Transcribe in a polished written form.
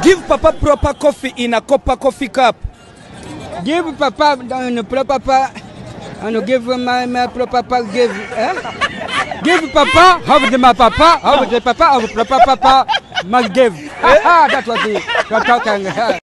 Give Papa proper coffee in a copper coffee cup. Give Papa the proper papa, and give my proper papa. Give Papa, have the my papa, have the papa, have the proper papa, must give. That was the talking.